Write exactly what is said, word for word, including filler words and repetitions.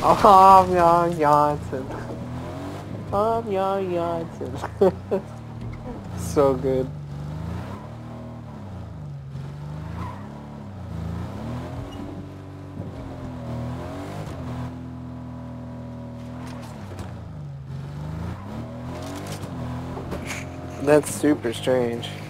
Oh, Jan Janssen. Oh, Jan Janssen. So good. That's super strange.